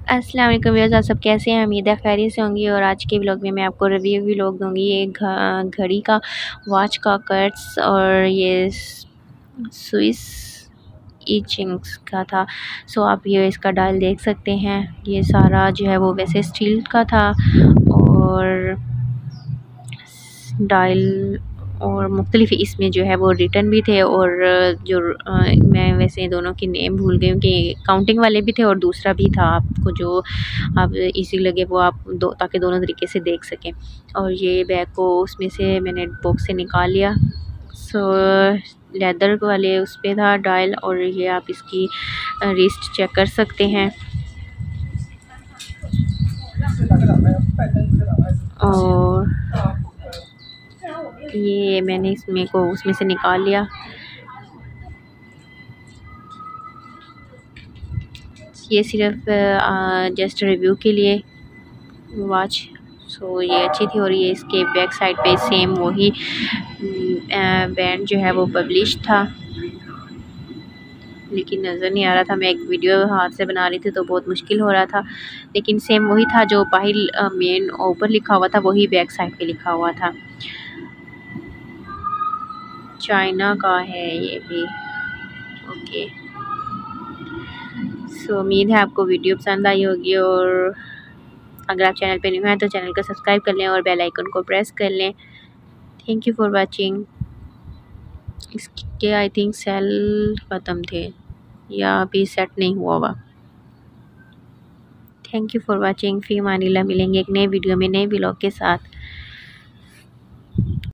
अस्सलाम वालेकुम व्यूअर्स, आप सब कैसे हैं? उम्मीद है खैरियत से होंगी। और आज के व्लॉग में मैं आपको रिव्यू व्लॉग दूंगी ये घड़ी का, वॉच का कट्स, और ये सुइस ईचिंग्स का था। सो आप ये इसका डायल देख सकते हैं। ये सारा जो है वो वैसे स्टील का था, और डायल और मुख्तलिफ इसमें जो है वो रिटर्न भी थे। और जो मैं वैसे दोनों की नेम भूल गई कि काउंटिंग वाले भी थे और दूसरा भी था, आपको जो आप इजी लगे वो आप ताकि दोनों तरीके से देख सकें। और ये बैग को उसमें से मैंने बॉक्स से निकाल लिया। सो लेदर वाले उस पर था डायल, और ये आप इसकी रिस्ट चेक कर सकते हैं। और ये मैंने इसमें को उसमें से निकाल लिया। ये सिर्फ जस्ट रिव्यू के लिए वॉच। सो ये अच्छी थी। और ये इसके बैक साइड पे सेम वही बैंड जो है वो पब्लिश था, लेकिन नज़र नहीं आ रहा था। मैं एक वीडियो हाथ से बना रही थी तो बहुत मुश्किल हो रहा था, लेकिन सेम वही था जो बाहर मेन ऊपर लिखा हुआ था, वही बैक साइड पे लिखा हुआ था। चाइना का है ये भी। ओके, सो उम्मीद है आपको वीडियो पसंद आई होगी। और अगर आप चैनल पे न्यू हैं तो चैनल को सब्सक्राइब कर लें और बेल आइकन को प्रेस कर लें। Thank you for watching. इसके आई थिंक सेल ख़त्म थे या अभी सेट नहीं हुआ हुआ। Thank you for watching. फी मानिला, मिलेंगे एक नए वीडियो में नए व्लॉग के साथ।